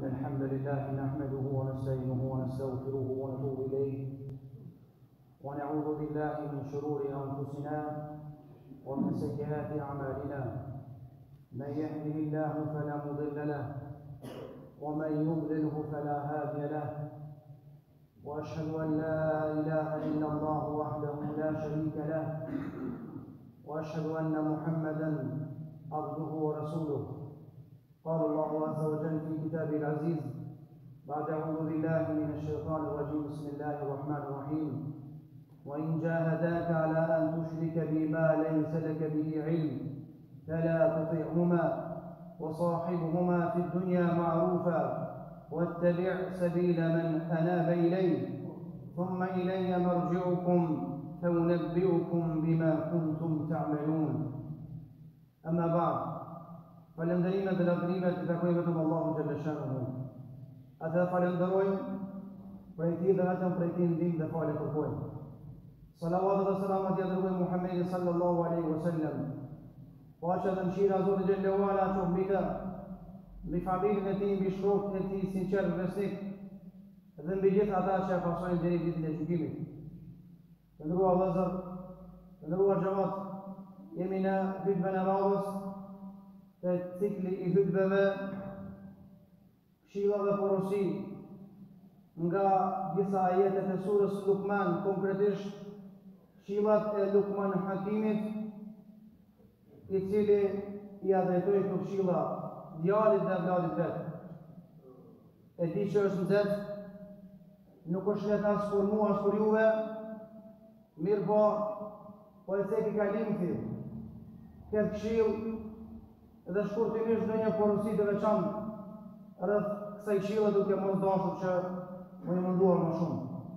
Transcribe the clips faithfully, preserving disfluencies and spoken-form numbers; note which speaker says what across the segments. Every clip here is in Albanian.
Speaker 1: إن الحمد لله نحمده ونستعينه ونستغفره ونتوب إليه ونعوذ بالله من شرور أنفسنا ومن سيئات أعمالنا من يهده الله فلا مضل له ومن يضلله فلا هادي له وأشهد أن لا إله إلا الله وحده لا شريك له وأشهد أن محمدًا عبده ورسوله. قال الله عز وجل في كتابه العزيز بعد أعوذ بالله من الشيطان الرجيم بسم الله الرحمن الرحيم وإن جاهداك على أن تشرك بما ليس لك به علم فلا تطعهما وصاحبهما في الدنيا معروفا واتبع سبيل من أناب إليه ثم إلي مرجعكم فأنبئكم بما كنتم تعملون. أما بعد falenderimet dhe lavdërimet i takojnë vetëm Allahu xhalla shanuhu. Atë falenderojmë për ti dhe vetëm për ti ndihmë dhe falë kërkojmë. Salavat dhe selamat ja dërgojmë Muhammedin sallallahu alaihi wasallam. Paqja dhe mëshira e Zotit xhallahu ala qoftë mbi të, mbi familjen e tij, mbi shokët e tij sinqert dhe besnik, dhe mbi gjithë ata që e pasojnë deri në ditën e gjykimit. Të nderuar vëllezër, të nderuar xhamat, jemi në hutbën e radhës të cikli i hutbeve këshilla dhe porosi nga disa ajetet e surës Luqman, konkretisht këshillat e Luqman Hakimit, i cili i drejtoi këto këshilla djalit dhe vladit vet. E di që është nxehtë, nuk është lehtë as për mua as për juve, mirë po, po e ceki kalimti këtë këshill dhe shkurtimisht ndonjë porosi të veçantë rreth kësaj këshille, duke mos dashur që më munduar më shumë.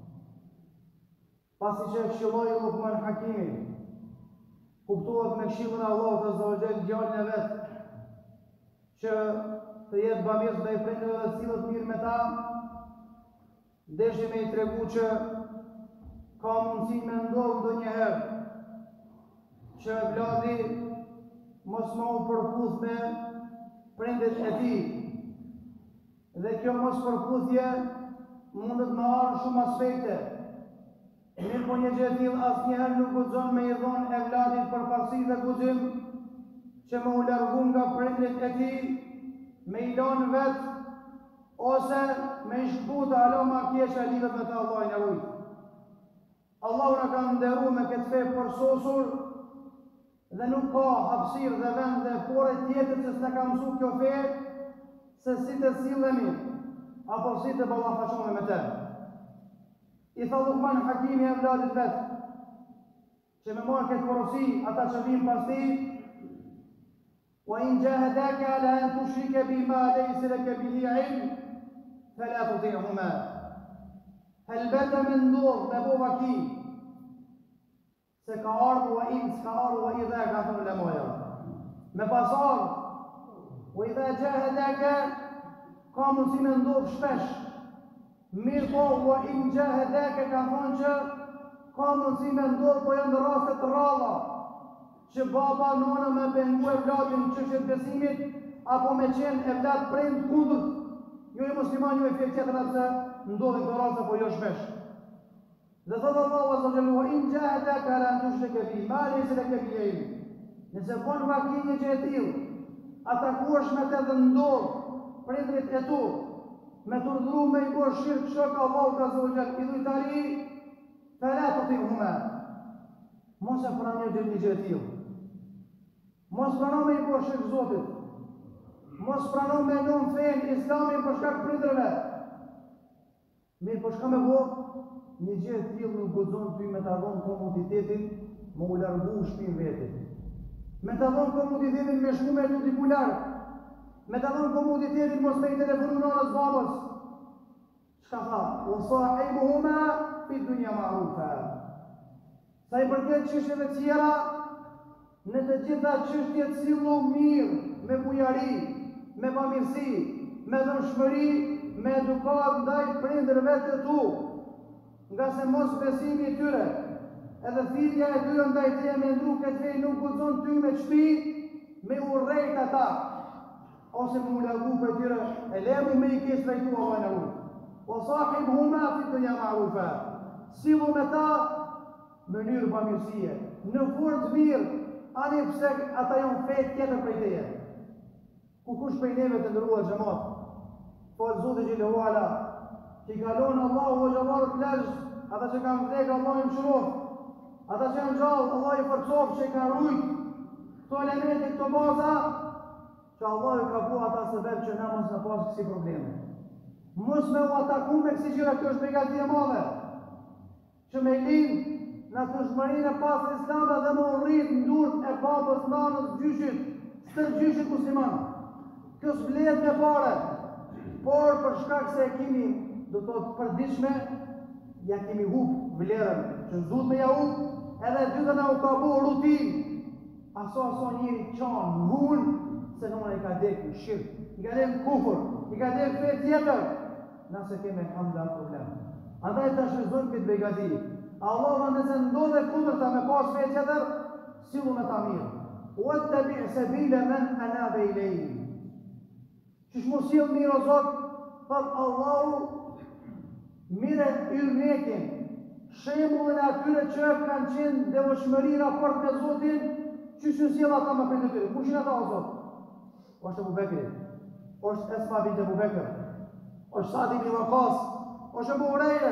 Speaker 1: Pasi që këshilloi Luqman Hakimi, kuptohet me këshillën e Allahut azza wa jall djalin e vet që të jetë bamirës ndaj prindërve dhe sillet mirë me ta, deshi me i tregu që ka mundësi me ndodhë ndonjëherë që vladi mos më u përputh me prindit e tij. Dhe kjo mos përputhje mundet me arë shumë aspekte. Mirë po një gjë e tillë asnjëherë nuk guxon me i dhënë e vladit përparësi dhe guxim që me u largu nga prindrit e tij, me i lënë vet, ose me i shkputë alo ma keqe lidhet me të Allahin e rujt. Allahu na ka nderuar me këtë fe përsosur dhe nuk ka hapësirë dhe vend dhe pore tjetër që s'na ka mësuar kjo fe se si të sillemi apo si të ballafaqohemi me të. I tha Luqman Hakimi e vladit vet që me marrë këtë porosi ata që vinë pas tij, wa in jahadaka ala an tushrika bima laysa laka bihi ilm fala tuti'huma. Helbeta me ndodh me bova ki se ka ardhur wa in s'ka ardhur wa idha ka thënë lemoja. Me pasar wa idha jahadaka ka mundësi me ndodh shpesh. Mirë po wa in jahadaka ka thonë që ka mundësi me ndodh, po janë raste të rralla që baba nona me pengu e vladin në çështje të besimit apo me qenë e vlad prind kundërt. Jo i musliman, jo i fe tjetër atë ndodhin këto raste, po jo shpesh. Dhe thotë Allahu azza wa jalla wa in jahadaka ala an tushrika bi ma laysa laka bihi ilm. Nëse bën vaki një gjë e tillë, atakuash me të dhe ndodh prindrit e tu, me të urdhëruar me i bërë shirk shok Allahut azza wa jalla, idhujtari, fala tuti'huma. Mos e pranoj gjë një gjë e tillë. Mos pranoj me i bërë shirk Zotit. Mos pranoj me nën fen islamin për shkak prindërve. Mirë po shka me bo, një gjë e tillë nuk guxon ty me ta dhënë komoditetin me u largu shtëpinë vetit. Me ta dhënë komoditetin me shku me luti pular. Me ta dhënë komoditetin mos me i telefonu nënës babës. Çka tha? Wa sahibuhuma fi dunya ma'rufa. Sa i përket çështjeve të tjera, në të gjitha çështjet sillu mirë, me bujari, me pamirësi, me dhënshmëri, me edukat ndaj prindërve të tu, nga se mos besimi i tyre, edhe thirrja e tyre ndaj teje me ndru këtë fej nuk guxon ty me çpi me urrejt ata. ose mu lagu për tyre, e lemu me i kesh trajtu Allah në rrugë. O sahib huma fi dunya ma'rufa. Sillu me ta mënyrë bamirësie, në formë të mirë, ani pse ata janë fejt tjetër prej teje. Ku kush prej neve të ndëruar xhamat, po Zoti xhelalu ala, që i kalon Allahu o xhallahu plazh, ata që kanë vdekur Allah i mëshiroft, ata që janë gjallë, Allah i forcoft që i kanë rujt, këto elemente, këto baza, që Allah i ka bu ata sebeb që na mos në pas kësi probleme. Mos me u ataku me kësi gjëra, kjo është begati e madhe, që me lind në të shmërinë e pasë islame dhe më rrit në durët e babës, nanës, gjyshit, stër gjyshit musliman. Kjo s'blet me pare, por për shkak se e kimi, do të të përdishme, ja kimi hup vlerën, që zut me ja hup, edhe dyta na u ka bu rutin. Aso aso njëri qanë, mund, se nëna i ka dek në shirk, i ka dek në kufur, i ka dek fe tjetër, nëse keme hamda problem. Andaj të shvizojnë këtë begati. Allah dhe nëse ndodhe kundër ta me pas fe tjetër, sillu me ta mirë. O të bi se bile men anabe i lejnë. Qësh mu silë mirë o Zot, thot Allahu mire yrnekin, shemullin e atyre që kanë qenë devëshmëri raport me Zotin, që që silë ata me për të tyre. Kushin ata o Zot? O është Ebu Bekri, o është Esma bint Ebu Bekr, o është Sa'd ibn Waqqas, o është Ebu Hurajre.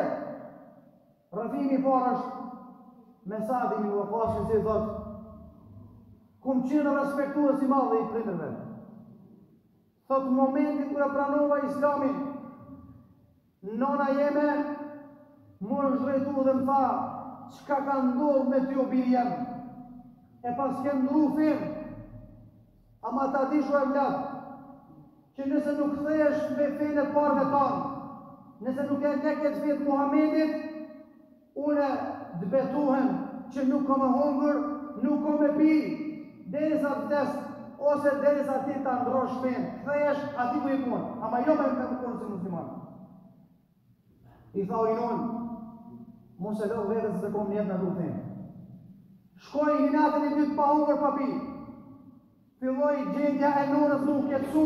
Speaker 1: Rafimi parë është me Sa'd ibn Waqqas që si thot, kum qenë respektues i madhe i prindërve. Thot momenti kur e pranova Islamin, nona jeme më është drejtu dhe më tha, çka ka ndodhur me ty o biri jem? E pas ke ndru fen, ama ta di shu e vlat, që nëse nuk kthehesh me fenë e parëve tanë, nëse nuk e leket vetë Muhamedit, une dëbetuhem që nuk ka me hongër, nuk ka me pi, derisa të vdes, ose derisa ti ta ndrosh fenë, kthehesh ati ku i punë, ama jo me me punë si musliman. I tha ujnon, mos e lodh vetën se kom njetë në du fenë. Shkoj i natën i dytë pa hongër pa pi, filloj gjendja e nonës nuk ketësu.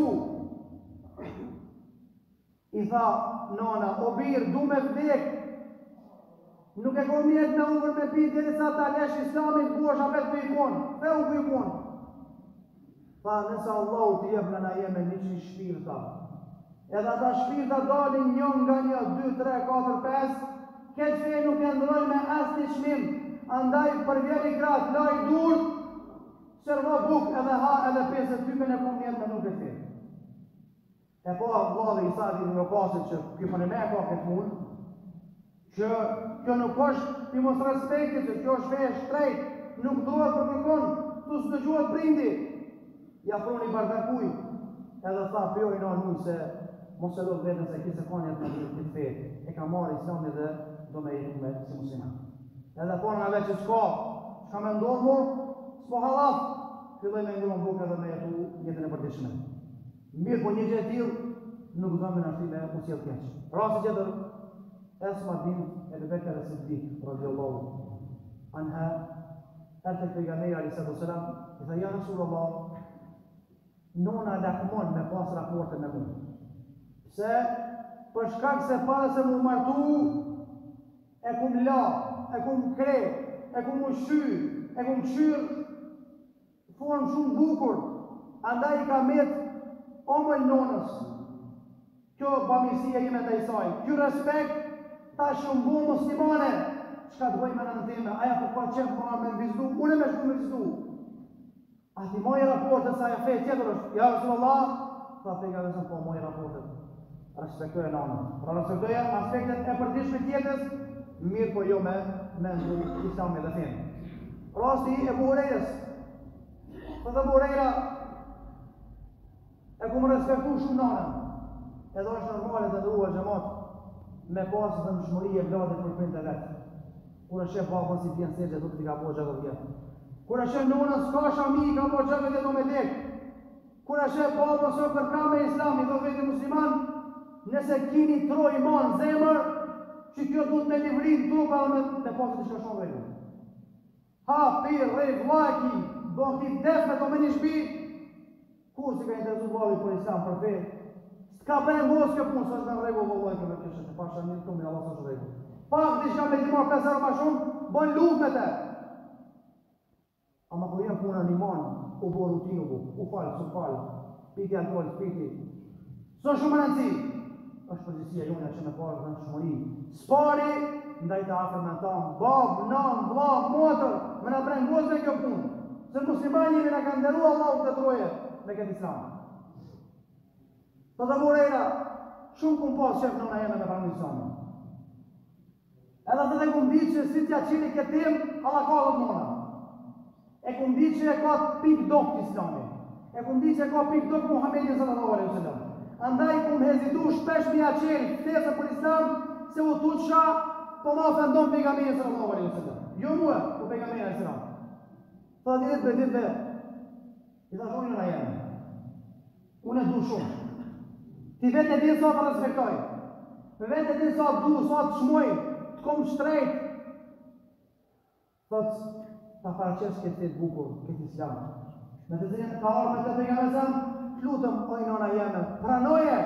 Speaker 1: I tha nona, o birë, du me vdek, nuk e kom njetë me hongër me pi, dhe sa ta lesh Islamin, ku është apet ku i punë, dhe u ku i punë. Tha, nëse Allahu të jep në na jeme një që shpirta, edhe ata shpirta dalin njën nga një, dy, tre, katër, pes, këtë fej nuk e ndroj me asë një shmim, andaj përvjeri gratë, la i dur, servo buk edhe ha edhe pesë ty me në kom njetë me nuk e fej. E po Allah dhe i Sa'd ibn Waqasit që kjo për në me ka këtë mund, që kjo nuk është i mos respektit, që kjo është fej shtrejt, nuk duhet për kërkon, tu së dëgjuhet prindi, ja pruni bardakuj, edhe tha pjo i në nuj se mos e lodh vetën se kise ka një të këtë fej, e ka marrë Islami dhe do me jetu me si musliman. Edhe por nga veç që s'ka, s'ka me ndodhë mu, s'po halaf, filloj me ndronë bukë edhe me jetu jetën e përdishme. Mirë po një gjë e tillë nuk do me nashti me usjell keq. Rasti tjetër, Esma bint Ebu Bekr as-Siddiq radhiyallahu anha, atë pejgamberi alayhi salatu wasalam, i tha ja Rasulullah, nona lakmon me pas raporte me mua. Pse? Për shkak se para se mu martu, e kum la, e kum kre, e kum ushqy, e kum kshyr formë shumë bukur, andaj i ka met omël nonës. Kjo bamirësia ime të isaj, kjo respekt, ta shumë bu muslimane, qka të bëjme në në time, aja po ka qenë marë me vizdu, une me shku me vizdu. A ti moj raportet sa ja fej tjetër është, ja Rasulullah, ta pega dhe zëmë po moj raportet, respektoje nanën. Pra respektoje aspektet e përdishme tjetës, mirë po jo me me ndu Islami dhe fenë. Rasti e Ebu Hurajres, të dhe Ebu Hurajra, e ku më respektu shumë nanën, edhe është normale të ndrua xhamat me pasë dhe mëshmëri e vladit për prind të vetë. Kur e shef babën si pjenë seqe, do të t'i ka po gjatër vjetë. Kur e shef nonën s'ka shami, ka po gjatër vjetë do me tek. Kur e shef babën së përka me Islami, do veti musliman, nëse kini tro iman zemër, që kjo du të me livrin trupa dhe me, me pasë të shka shumë vejtë. Ha, pirë, rej, vlaki, do t'i def me të me një shpi, Kur si ka interesu vllavi për islam, për fe, s'ka bërë mos kjo punë, s'është në rregull vallai kjo kështë, se pasha një tumë, Allah s'është rregull. Pak diçka me dimor pesë herë më shumë, bën luftë me te. Ama kur vjen puna në iman, u bë rutinë, u, u fal, s'u fal, piti alkool, piti. S'o shumë rëndësi. Është përgjegjësia jone që me parë në shumëri. Spari ndaj të afërmve tanë, bab, nan, vlla, motër, më na bën gozë me kjo punë. Se muslimani jemi na kanë nderuar Allahu të troje me këtë islam. Të të vorejra, shumë kum pas qef nëna jeme me pranë islamin. Edhe të dhe kum ditë që si t'ja qili këtë tim, Allah ka dhët mëna. E kum ditë që e ka pik dok të islami. E kum ditë që e ka pik dok Muhammedi sallallahu alaihi wasallam. Andaj kum hezitu shpesh me ja qeli ftesë për islam, se u tutësha po ma ofendon pejgamberin sallallahu alaihi wasallam. Jo mua, po pejgamberin alaihi wasallam. Tha ditë për ditë dhe, i tha shumë nëna jeme. Unë e du shumë. Ti vetë e dinë sa të respektoj. Me vetë e dinë sa të du, sa të shmoj, të kom shtrejt. Thot, ta paraqesh këtë të bukur, këtë islam. Me të zinë ka orë me të pejgamberin sallallahu alaihi wasallam, lutëm, oj nëna jeme, pranoje.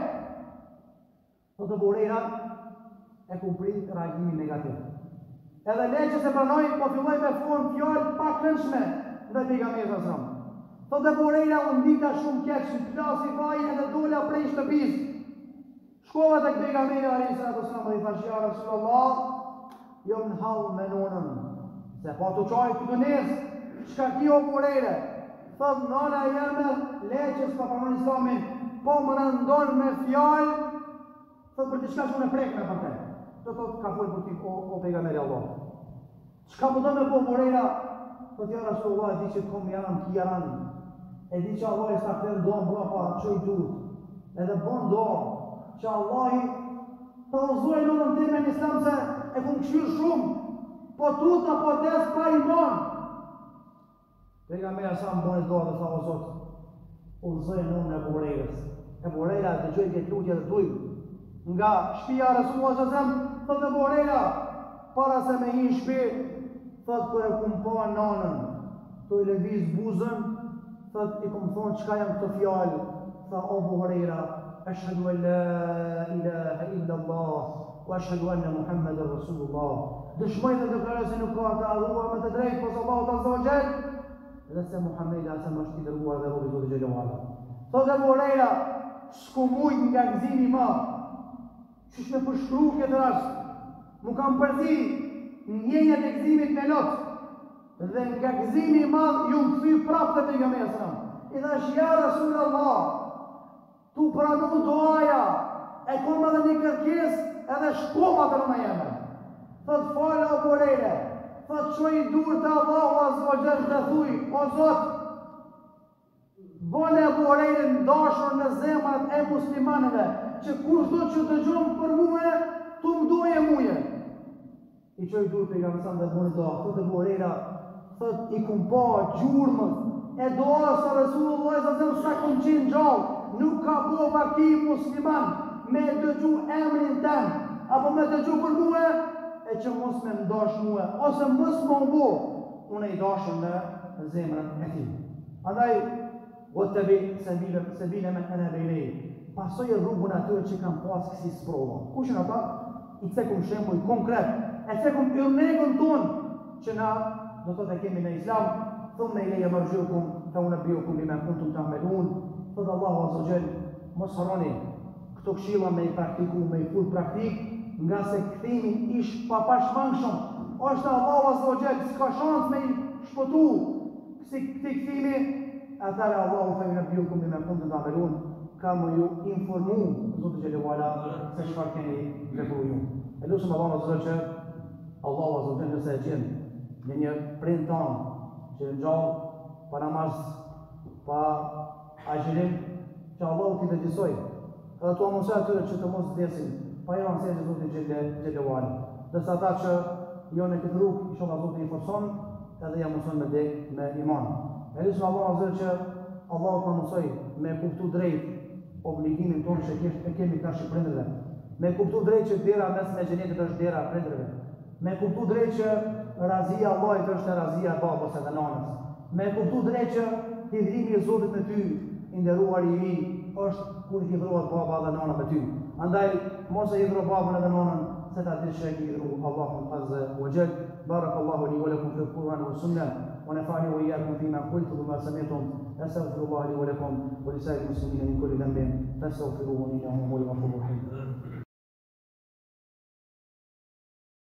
Speaker 1: Thot të burera, e kumpri reagimin negativ. Edhe le që se pranoj, po filloj me formë fjallë pa këndshme dhe pejgamberin sallallahu alaihi wasallam. Thot e burera, unë dita shumë keqë, në plasi vaj edhe dola prej shtëpis. Shkova të pejgamberi alaihi wasallam dhe i thash, ja Rasulullah, jo në halë me nonën, se pa të qaj të dënes, qka kjo burere? Thot nëna jeme, le që s'ka pranon islamin, po më rëndon me fjallë, thot për të qka shumë e prek me për te. Të thot ka folë për ti, o, o pejgamberi Allah. Qka më do me po burera? Thot ja Rasulullah, e di që të kom jaran, ki jaran. E di që Allah i s'ka këtë ndonë brapa që i duhet. Edhe bon ndonë, që Allah i të rëzuaj në në time në islam se e kom këshirë shumë, po tuta po des pa iman. Pejgamberi sa më boni doa dhe sa o Zotë, ullëzoj në në e burejrës. E burejra të gjoj këtë lutje dhe dujë. Nga shpia Rasulullah që zem, thot e burejra, para se me hi shpi, thot kër e kum pa nanën, të i leviz buzën, thot i kum thonë qka jam këtë fjallë, tha o burejra, ashhadu an la ilaha illa Allah, wa ashhadu anna Muhammeden Rasulullah. Dëshmoj dhe deklaroj se nuk ka të adhuruar me të drejtë pas Allahu azza wa jall, dhe se Muhammedi asem është i dërguar dhe robi Zotë Gjellewala. Thot e burejra, s'ku mujt nga gzimi ma, që shme përshkru këtë rast, mu kam përzi njenjët e gzimit me lot, dhe nga gzimi madh ju më këthy prapë të pejgamberi sallallahu alaihi wasallam. I thash, ja Rasulullah, tu pranu doaja, e kom edhe një kërkes, edhe shkoma të nëna jeme. Thot falë o burejre, thot që i dur të Allahu azza wa jall të thuj, o Zot, bone burejre ndashur në zemrat e muslimanëve, që kush do që të gjumë për muhe, tu më doje muje. I që i dur pejgamberi dhe bune doa, thot e burejra, thot i kum pa gjurmës, e doa sa Rasulullah sa zem sa kum qenë gjallë, nuk ka bo vaki musliman me dëgju emrin tem, apo me dëgju për muhe, e që mos me ndash muhe, ose mos më mbo, unë e i dashën në zemrën e ti. Andaj, o të bi se bile me në bejlej, pasoj e rrugën atyre që kam pas kësi sprova. Kushin ata? I cekum shembuj konkret, e cekum ürnegën tonë, që na do të të kemi në islam, thëmë me i leje mërgjukum, të unë e bjukum i me kuntum të ahmedun, thëtë Allahu azza gjell, mos haroni, këto kshila me i praktiku, me i full praktik, nga se këthimin ish pa pashmangshëm, është Allahu azza gjell, s'ka shans me i shpëtu, kësi këti këthimi, atare Allahu të unë e bjukum i me kuntum të ahmedun, ka më ju informu, Zotë Gjellewala, se shfar keni vepru ju. E lusëm Allahu azza që Allahu azza gjell nëse e qenë, në një prind tonë, që në gjallë, pa namaz, pa agjerim, që Allah t'i vëgjësoj, edhe të amusaj atyre që të mos desin, pa jo nëse që Zotin Gjellewala. Dësa ta që jo në këtë rrugë, i shumë Zotin i forson, edhe i amuson me dek me iman. E lësëm Allah azër që Allah të amusoj me kuptu drejt obligimin tonë që e kemi ka shë prindrëve, me kuptu drejt që dera mes me gjenetit është dera prindrëve, me kuptu drejt që razia Allahit është razia babës edhe nanës, me kuptu drejt që hidrimi e Zotit në ty i nderuari i është kur i hidhrohet baba dhe nana me ty. Andaj mos e hidhro babën edhe nanën se ta dish që i hidhro Allahun azza wa jall. Barakallahu li wa lakum fil Qur'an wa sunnah wa nafa'ani wa iyyakum fima qultu bima sami'tum. Astaghfirullah li wa lakum wa lisa'il muslimin min kulli dhanbin fastaghfiruhu innahu huwal ghafurur rahim.